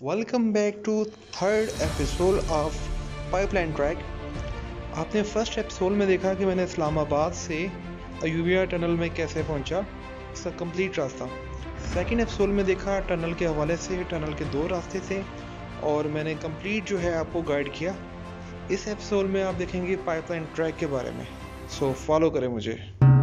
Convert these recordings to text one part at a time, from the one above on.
Welcome back to third episode of pipeline track. आपने first episode में देखा कि मैंने इस्लामाबाद से अयूबिया टनल में कैसे पहुंचा, इसका कंप्लीट रास्ता। सेकंड एपिसोड में देखा टनल के हवाले से, टनल के दो रास्ते थे और मैंने कंप्लीट जो है आपको गाइड किया। इस एपिसोड में आप देखेंगे पाइपलाइन ट्रैक के बारे में, सो फॉलो करें मुझे।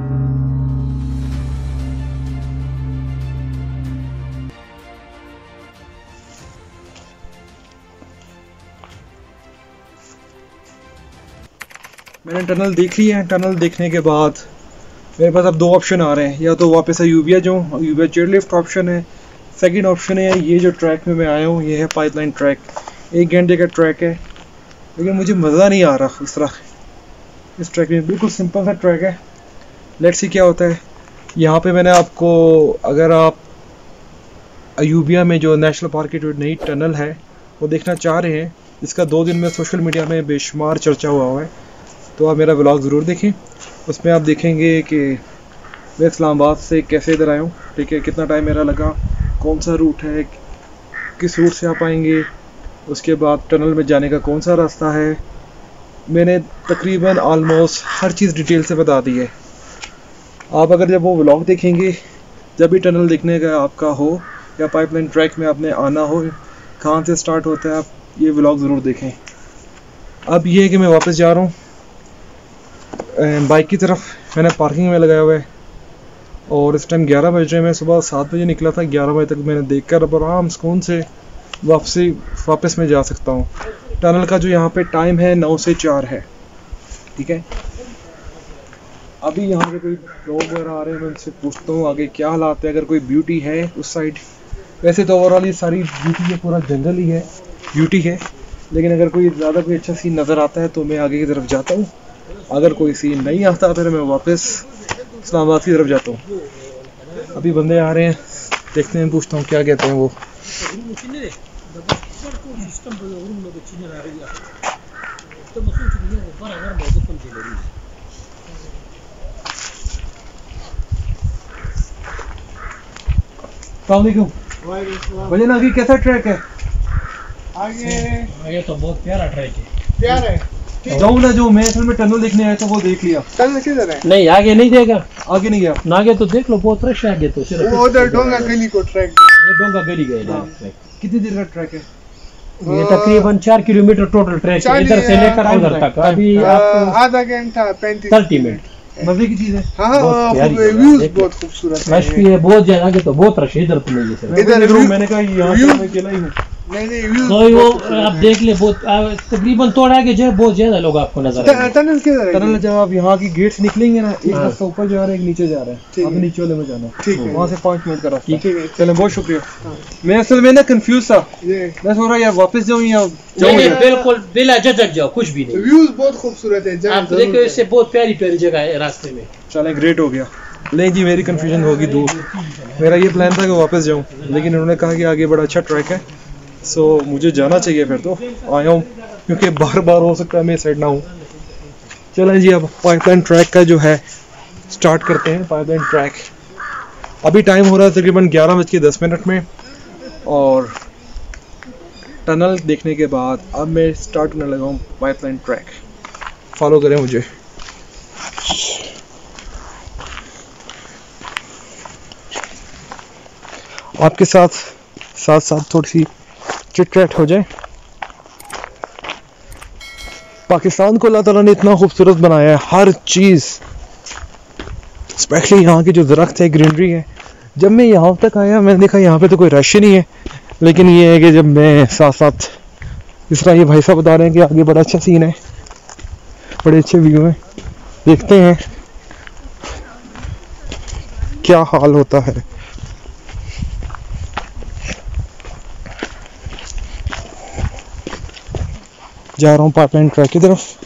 मैंने टनल देख ली है। टनल देखने के बाद मेरे पास अब दो ऑप्शन आ रहे हैं, या तो वापस अयूबिया चेयरलिफ्ट ऑप्शन है, सेकंड ऑप्शन है ये जो ट्रैक में मैं आया हूँ, ये है पाइपलाइन ट्रैक। 1 घंटे का ट्रैक है, लेकिन मुझे मज़ा नहीं आ रहा इस तरह। इस ट्रैक में बिल्कुल सिंपल सा ट्रैक है। लेट्स सी क्या होता है। यहाँ पे मैंने आपको, अगर आप अयूबिया में जो नेशनल पार्क की जो नई टनल है वो देखना चाह रहे हैं, जिसका 2 दिन में सोशल मीडिया में बेशुमार चर्चा हुआ है, तो आप मेरा व्लॉग ज़रूर देखें। उसमें आप देखेंगे कि मैं इस्लामाबाद से कैसे इधर आया हूँ, ठीक है, कितना टाइम मेरा लगा, कौन सा रूट है, किस रूट से आप आएंगे, उसके बाद टनल में जाने का कौन सा रास्ता है। मैंने तकरीबन ऑलमोस्ट हर चीज़ डिटेल से बता दी है। आप अगर जब वो व्लॉग देखेंगे, जब भी टनल देखने का आपका हो या पाइपलाइन ट्रैक में आपने आना हो, कहाँ से स्टार्ट होता है, आप ये व्लॉग ज़रूर देखें। अब ये है कि मैं वापस जा रहा हूँ बाइक की तरफ। मैंने पार्किंग में लगाया हुआ है और इस टाइम 11 बज रहे हैं। मैं सुबह 7 बजे निकला था, 11 बजे तक मैंने देखकर अब आराम सुकून से वापस में जा सकता हूँ। टनल का जो यहाँ पे टाइम है 9 से 4 है, ठीक है। अभी यहाँ पे कोई लोग वगैरह आ रहे हैं, मैं उनसे पूछता हूँ आगे क्या हालात है, अगर कोई ब्यूटी है उस साइड। वैसे तो ओवरऑल ये सारी ब्यूटी है, पूरा जंगल ही है, ब्यूटी है, लेकिन अगर कोई ज़्यादा कोई अच्छा सीन नज़र आता है तो मैं आगे की तरफ जाता हूँ। अगर कोई सीन नहीं आता फिर मैं वापस इस्लामाबाद की तरफ जाता हूँ। अभी बंदे आ रहे हैं, देखते हैं, पूछता हूँ क्या कहते हैं वो। भजन आगे कैसा ट्रैक है? आगे तो बहुत प्यारा ट्रैक है। प्यारा है। जाऊँ ना, जो मैं असल में टनल देखने आया था वो देख लिया। टनल किधर है? नहीं, आगे नहीं देगा, आगे नहीं गया। आगे तो देख लो, बहुत रश है आगे तो। सिर्फ वो उधर डोंगा गली को ट्रैक, ये डोंगा गली गए ना। कितनी देर का ट्रैक है? ये तकरीबन 4 किलोमीटर टोटल ट्रैक है, इधर से लेकर उधर तक। अभी आधा घंटा 30 मिनट। मजे की चीज है। हाँ, व्यूज बहुत खूबसूरत है। रश भी है बहुत ज्यादा, आगे तो बहुत रश है। इधर तो नहीं है, इधर मैंने कहा यहाँ मैं अकेला ही हूँ। नहीं तो वो आप देख ले, बहुत तकरीबन थोड़ा आगे जो है बहुत ज्यादा लोग आपको नजर आएंगे। टनल जब आप यहाँ की गेट से निकलेंगे ना, एक रास्ता ऊपर जा रहा है, एक नीचे जा रहा है, आप नीचे वाले में जाना, ठीक है, वहाँ से 5 मिनट का रास्ता। ठीक है, चलो बहुत शुक्रिया। मैं असल में ना कंफ्यूज था, मैं सोच रहा यार वापस जाऊँ या बिल्कुल बिला झिझक जाओ, कुछ भी नहीं। व्यूज बहुत खूबसूरत है, आप देखो, इससे बहुत प्यारी प्यारी जगह है रास्ते में। चलें, ग्रेट हो गया। नहीं जी, मेरी कंफ्यूजन होगी दूर। मेरा ये प्लान था कि वापस जाऊँ, लेकिन उन्होंने कहा कि आगे बड़ा अच्छा ट्रैक है, सो मुझे जाना चाहिए। फिर तो आया हूँ, क्योंकि बार बार हो सकता है मैं साइड ना हूँ। चलें जी, अब पाइपलाइन ट्रैक का जो है स्टार्ट करते हैं। पाइपलाइन ट्रैक अभी टाइम हो रहा है तकरीबन 11:10 में, और टनल देखने के बाद अब मैं स्टार्ट करने लगा हूँ पाइपलाइन ट्रैक। फॉलो करें मुझे। आपके साथ साथ थोड़ी सी चिट-चैट हो जाए। पाकिस्तान को अल्लाह ताला ने इतना खूबसूरत बनाया है, हर चीज़, स्पेशली यहाँ की जो दरख्त है, ग्रीनरी है। जब मैं यहाँ तक आया मैंने देखा यहाँ पे तो कोई रश ही नहीं है, लेकिन ये है कि जब मैं साथ साथ जिस तरह ये भाई साहब बता रहे हैं कि आगे बड़ा अच्छा सीन है, बड़े अच्छे व्यू हैं, देखते हैं क्या हाल होता है। जा रहा हूँ पाइपलाइन ट्रैक की तरफ।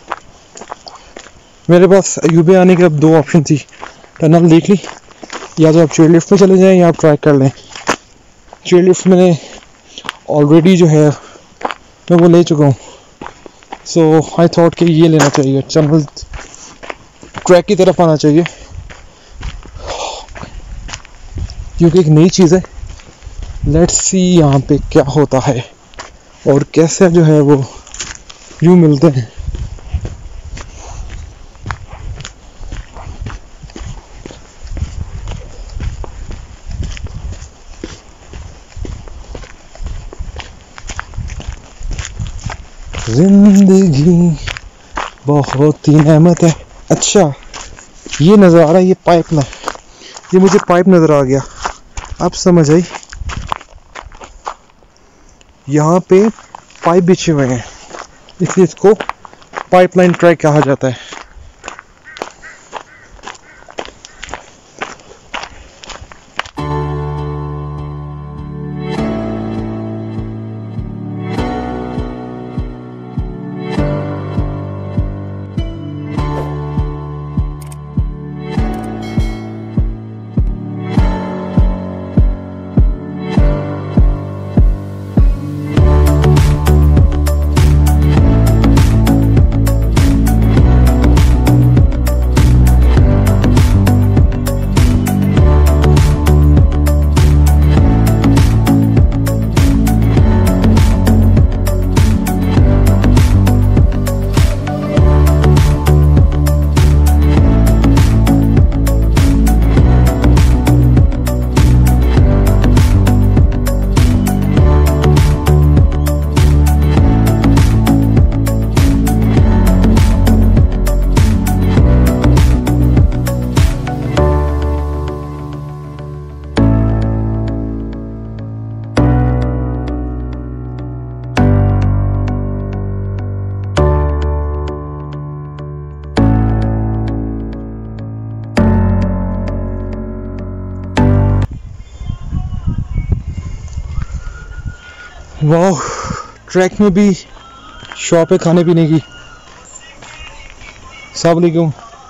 मेरे पास अयूबिया आने के अब 2 ऑप्शन थी। टनल देख ली, या तो आप चेयरलिफ्ट में चले जाएं या आप ट्रैक कर लें। चेयरलिफ्ट मैंने ऑलरेडी जो है मैं वो ले चुका हूँ, सो आई थॉट कि ये लेना चाहिए, टनल ट्रैक की तरफ आना चाहिए, क्योंकि एक नई चीज़ है, लेट्स सी यहाँ पे क्या होता है और कैसे जो है वो व्यू मिलते हैं। जिंदगी बहुत ही नेमत है। अच्छा ये नज़ारा, ये पाइप ना, ये मुझे पाइप नज़र आ गया, अब समझ आई। यहाँ पे पाइप बिछे हुए हैं इसलिए इसको पाइपलाइन ट्रैक कहा जाता है। वाह, ट्रैक में भी शॉप है खाने पीने की। अस्सलाम वालेकुम।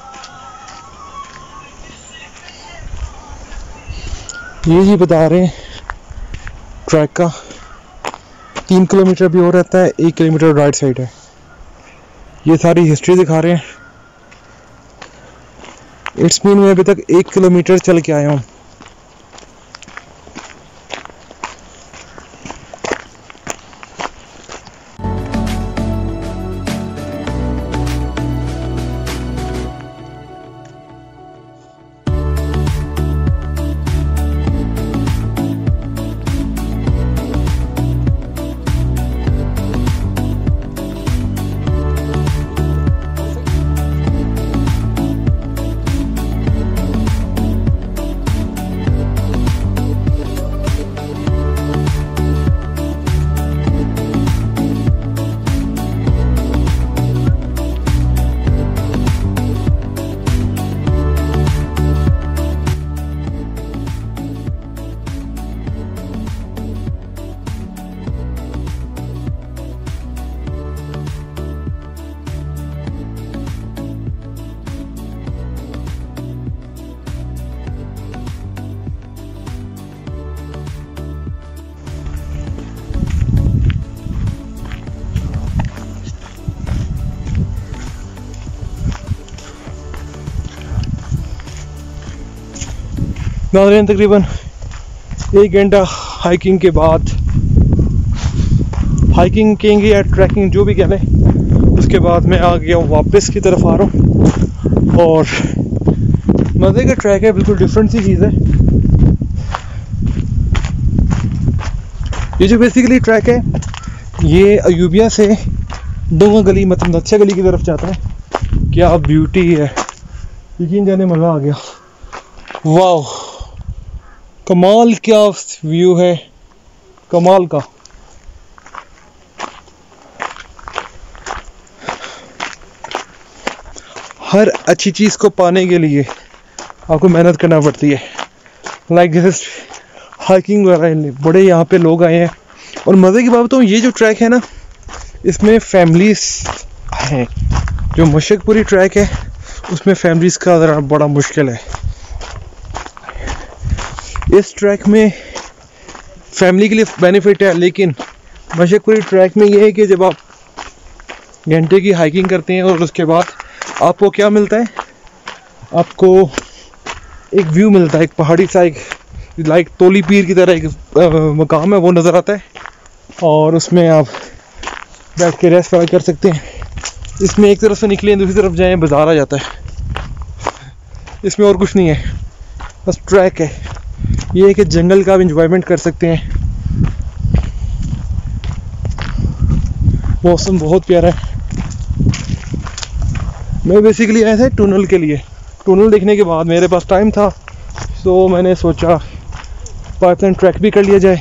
ये जी बता रहे हैं ट्रैक का 3 किलोमीटर भी और रहता है, 1 किलोमीटर राइट साइड है। ये सारी हिस्ट्री दिखा रहे हैं। इट्स मीन मैं अभी तक 1 किलोमीटर चल के आया हूँ। नाज़रीन तकरीबन 1 घंटा हाइकिंग के बाद, हाइकिंग कहेंगे या ट्रैकिंग जो भी कह लें, उसके बाद मैं आ गया हूँ वापस की तरफ आ रहा हूँ। और मज़े का ट्रैक है, बिल्कुल डिफरेंट सी चीज़ है। ये जो बेसिकली ट्रैक है ये अयूबिया से डोंगा गली मतलब नच्छा गली की तरफ जाता है। क्या ब्यूटी है, यकीन जाने मज़ा आ गया। वाह कमाल, क्या व्यू है, कमाल का। हर अच्छी चीज़ को पाने के लिए आपको मेहनत करना पड़ती है। लाइक दिस हाइकिंग वगैरह, बड़े यहाँ पे लोग आए हैं। और मज़े की बात बताऊँ, ये जो ट्रैक है ना, इसमें फैमिलीज हैं। जो मुशकपुरी ट्रैक है उसमें फैमिलीज का ज़रा बड़ा मुश्किल है। इस ट्रैक में फैमिली के लिए बेनिफिट है, लेकिन मुशकपुरी ट्रैक में ये है कि जब आप घंटे की हाइकिंग करते हैं और उसके बाद आपको क्या मिलता है, आपको एक व्यू मिलता है, एक पहाड़ी सा एक लाइक तोली पीर की तरह एक मकाम है वो नज़र आता है, और उसमें आप बैठ के रेस्ट वगैरह कर सकते हैं। इसमें एक तरफ से निकलें दूसरी तरफ जाएं बाज़ार आ जाता है। इसमें और कुछ नहीं है, बस ट्रैक है। ये है कि जंगल का आप इंजॉयमेंट कर सकते हैं। मौसम बहुत प्यारा है। मैं बेसिकली आया था टनल के लिए। टनल देखने के बाद मेरे पास टाइम था, तो मैंने सोचा पाइपलाइन ट्रैक भी कर लिया जाए।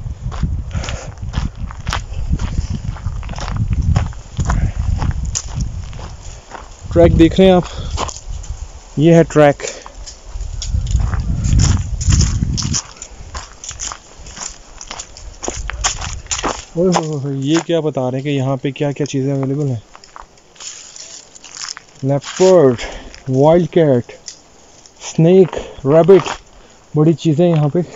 ट्रैक देख रहे हैं आप, ये है ट्रैक। ये क्या बता रहे हैं कि यहाँ पे क्या क्या चीज़ें अवेलेबल हैं। Leopard, wild cat, snake, rabbit, बड़ी चीज़ें यहाँ पे।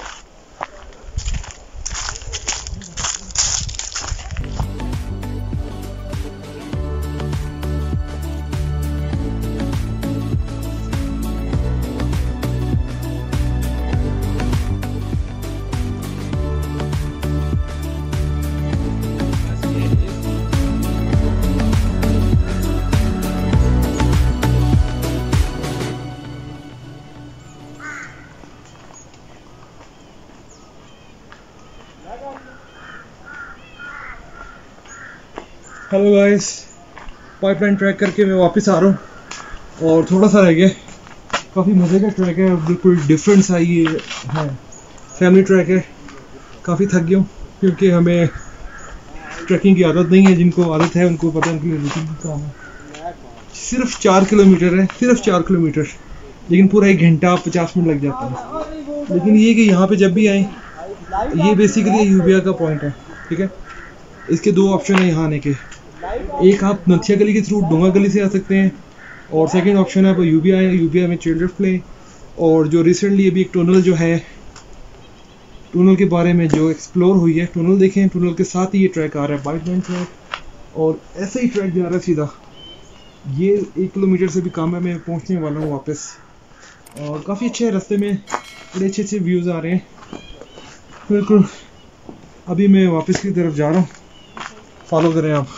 हेलो गाइस, पाइपलाइन ट्रैक करके मैं वापस आ रहा हूँ और थोड़ा सा रह गया। काफ़ी मज़े का ट्रैक है, बिल्कुल डिफरेंट सा ये है। फैमिली ट्रैक है। काफ़ी थक गया हूँ क्योंकि हमें ट्रैकिंग की आदत नहीं है। जिनको आदत है उनको पता है उनकी रूटीन काम है। सिर्फ 4 किलोमीटर है, सिर्फ 4 किलोमीटर, लेकिन पूरा 1 घंटा 50 मिनट लग जाता है। लेकिन ये कि यहाँ पे जब भी आए, ये बेसिकली यूबिया का पॉइंट है, ठीक है। इसके 2 ऑप्शन है यहाँ आने के। एक आप नथिया गली के थ्रू डोंगा गली से आ सकते हैं, और सेकंड ऑप्शन है आप यूबिया आए, यूबिया में चेयर लिफ्ट लें। और जो रिसेंटली अभी एक टनल जो है, टनल के बारे में जो एक्सप्लोर हुई है, टनल देखें। टनल के साथ ही ये ट्रैक आ रहा है, पाइपलाइन ट्रैक, और ऐसे ही ट्रैक जा रहा है सीधा। ये 1 किलोमीटर से भी कम है। मैं पहुँचने वाला हूँ वापस, और काफ़ी अच्छे रास्ते में बड़े अच्छे अच्छे व्यूज़ आ रहे हैं। बिल्कुल अभी मैं वापस की तरफ जा रहा हूँ, फॉलो करें आप।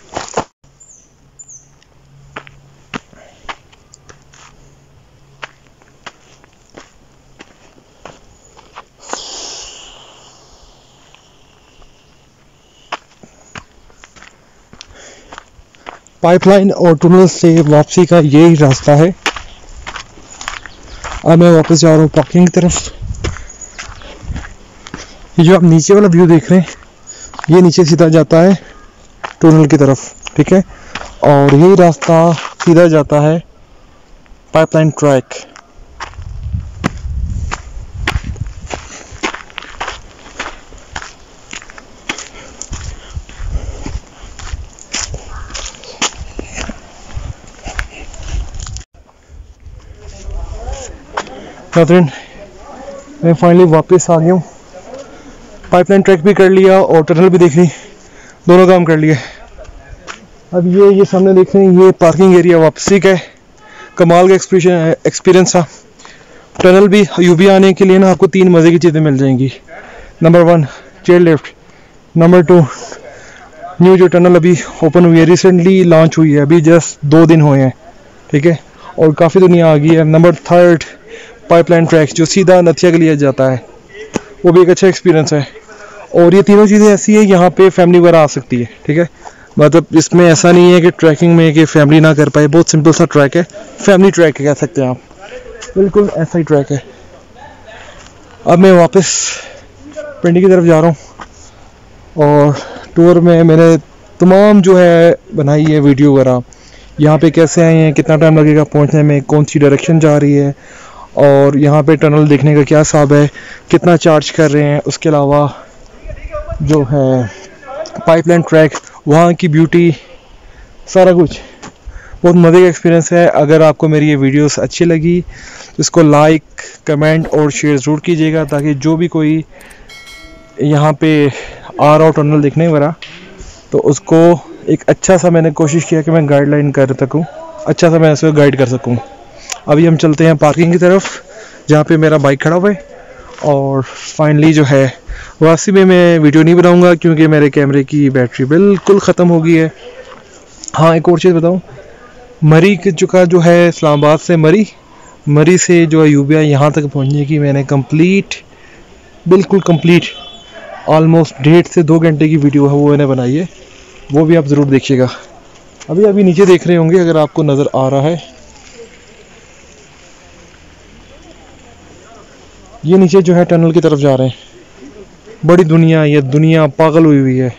पाइपलाइन और टनल से वापसी का यही रास्ता है। अब मैं वापस जा रहा हूँ पार्किंग की तरफ। ये जो आप नीचे वाला व्यू देख रहे हैं, ये नीचे सीधा जाता है टनल की तरफ, ठीक है। और यही रास्ता सीधा जाता है पाइपलाइन ट्रैक। नाज़रीन, मैं फाइनली वापस आ गया हूँ। पाइपलाइन ट्रैक भी कर लिया और टनल भी देख ली, दोनों काम कर लिए। अब ये सामने देख रहे हैं, ये पार्किंग एरिया वापसी का है। कमाल का एक्सपीरियंस था। टनल भी यूबी आने के लिए ना आपको 3 मज़े की चीज़ें मिल जाएंगी। Number 1 chair lift, number 2 new जो टनल अभी ओपन हुई है, रिसेंटली लॉन्च हुई है, अभी जस्ट 2 दिन हुए हैं, ठीक है, और काफ़ी दुनिया आ गई है। नंबर 3 पाइपलाइन ट्रैक जो सीधा नथिया के लिए जाता है, वो भी एक अच्छा एक्सपीरियंस है। और ये तीनों चीज़ें ऐसी है, यहाँ पे फैमिली वगैरह आ सकती है, ठीक है। मतलब इसमें ऐसा नहीं है कि ट्रैकिंग में कि फैमिली ना कर पाए। बहुत सिंपल सा ट्रैक है, फैमिली ट्रैक कह सकते हैं आप, बिल्कुल ऐसा ही ट्रैक है। अब मैं वापस पिंडी की तरफ जा रहा हूँ, और टूर में मैंने तमाम जो है बनाई है वीडियो वगैरह, यहाँ पे कैसे आए हैं, कितना टाइम लगेगा पहुँचने में, कौन सी डायरेक्शन जा रही है, और यहाँ पे टनल देखने का क्या हिसाब है, कितना चार्ज कर रहे हैं। उसके अलावा जो है पाइपलाइन ट्रैक, वहाँ की ब्यूटी, सारा कुछ बहुत मज़े का एक्सपीरियंस है। अगर आपको मेरी ये वीडियोस अच्छी लगी तो इसको लाइक, कमेंट और शेयर ज़रूर कीजिएगा, ताकि जो भी कोई यहाँ पे आ रहा हो टनल देखने वगैरह, तो उसको एक अच्छा सा, मैंने कोशिश किया कि मैं गाइडलाइन कर सकूँ, अच्छा सा मैं इसको गाइड कर सकूँ। अभी हम चलते हैं पार्किंग की तरफ, जहाँ पे मेरा बाइक खड़ा हुआ है, और फाइनली जो है वासी में मैं वीडियो नहीं बनाऊंगा क्योंकि मेरे कैमरे की बैटरी बिल्कुल ख़त्म हो गई है। हाँ, एक और चीज़ बताऊं, मरी का जो है इस्लामाबाद से मरी से जो अयूबिया यहाँ तक पहुँचने की मैंने बिल्कुल कंप्लीट ऑलमोस्ट 1.5 से 2 घंटे की वीडियो है वो मैंने बनाई है, वो भी आप ज़रूर देखिएगा। अभी नीचे देख रहे होंगे अगर आपको नज़र आ रहा है, ये नीचे जो है टनल की तरफ जा रहे हैं। बड़ी दुनिया, ये दुनिया पागल हुई है,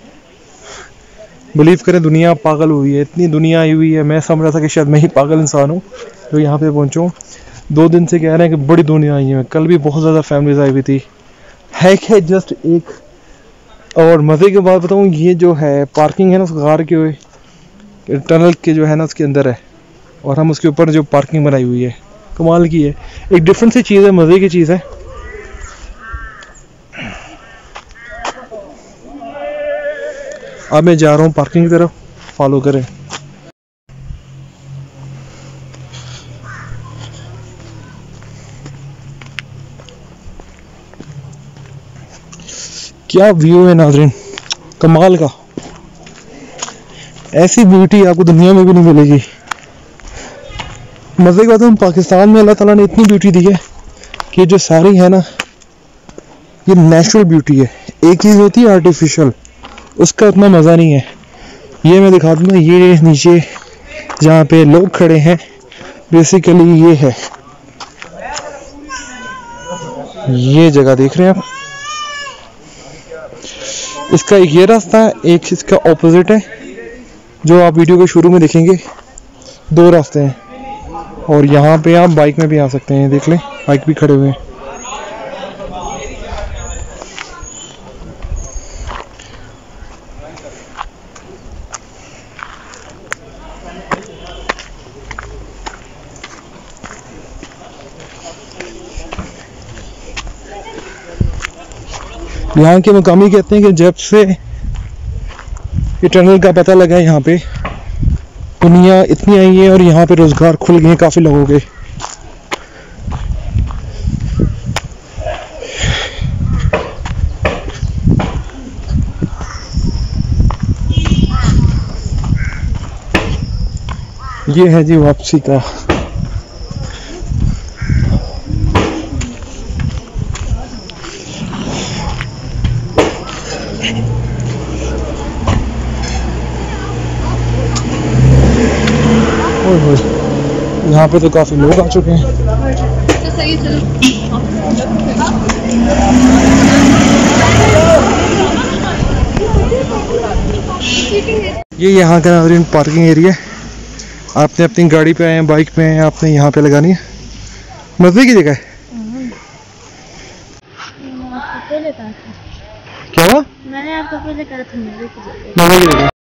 बिलीव करें दुनिया पागल हुई है, इतनी दुनिया आई हुई है। मैं समझ रहा था कि शायद मैं ही पागल इंसान हूँ जो यहाँ पे पहुँचूँ। 2 दिन से कह रहे हैं कि बड़ी दुनिया आई है, कल भी बहुत ज़्यादा फैमिलीज आई हुई थी, है क्या जस्ट एक। और मज़े की बात बताऊँ, ये जो है पार्किंग है ना उस गार के टनल के जो है ना उसके अंदर है, और हम उसके ऊपर जो पार्किंग बनाई हुई है, कमाल की है, एक डिफरेंट सी चीज़ है, मज़े की चीज़ है। अब मैं जा रहा हूँ पार्किंग की तरफ, फॉलो करें। क्या व्यू है नाज़रीन, कमाल का। ऐसी ब्यूटी आपको दुनिया में भी नहीं मिलेगी। मज़े की बात है, पाकिस्तान में अल्लाह ताला ने इतनी ब्यूटी दी है कि जो सारी है ना ये नेचुरल ब्यूटी है। एक चीज़ होती है आर्टिफिशियल, उसका उतना मज़ा नहीं है। ये मैं दिखा दूँगा, ये नीचे जहाँ पे लोग खड़े हैं बेसिकली ये है, ये जगह देख रहे हैं आप। इसका एक ये रास्ता है, एक इसका ऑपोजिट है जो आप वीडियो के शुरू में देखेंगे। 2 रास्ते हैं, और यहाँ पे आप बाइक में भी आ सकते हैं, देख लें बाइक भी खड़े हुए हैं। यहाँ के मुकामी कहते हैं कि जब से ये टनल का पता लगा यहाँ पे दुनिया इतनी आई है और यहाँ पे रोजगार खुल गए हैं काफी लोगों के। ये है जी वापसी का। यहाँ पे तो काफी लोग आ चुके हैं। ये यहाँ का नाज़रीन पार्किंग एरिया है। आपने अपनी गाड़ी पे आए हैं, बाइक पे आए हैं, आपने यहाँ पे लगानी है। मजे की जगह है। क्या हुआ? मैंने आपको पहले कहा था मजे की जगह। मजे की जगह।